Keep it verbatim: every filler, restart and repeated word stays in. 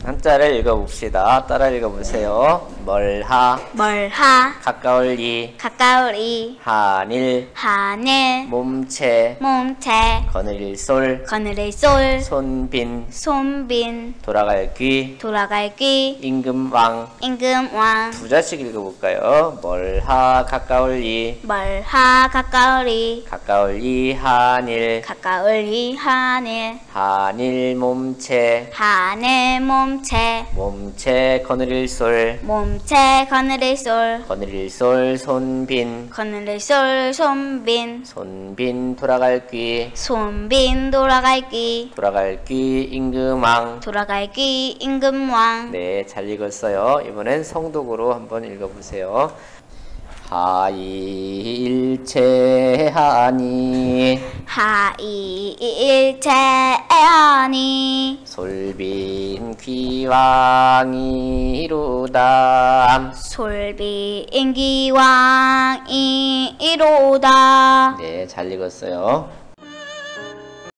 한자를 읽어봅시다. 따라 읽어보세요. 멀하, 멀하, 가까울리, 가까울이, 한일, 하늘, 몸체, 몸체, 거느릴 솔, 거느릴 솔, 손빈, 손빈, 돌아갈 귀, 돌아갈 귀, 임금왕. 임금왕. 두 자씩 읽어볼까요? 멀하, 가까울리, 멀하, 가까울이, 가까울리, 한일, 가까울이, 하늘, 한일 몸체, 하늘, 몸체, 몸체 거느릴 솔, 몸체, 거느릴 솔, 거느릴 솔 손빈, 거느릴 솔, 손빈, 손빈 돌아갈 귀, 손빈, 돌아갈 귀, 돌아갈 귀 임금왕. 돌아갈 귀, 임금왕. 네, 잘 읽었어요. 이번엔 성독으로 한번 읽어보세요. 하이일체하니 하이일체하니 솔빈 귀왕이로다. 솔빈 귀왕이로다. 네, 잘 읽었어요.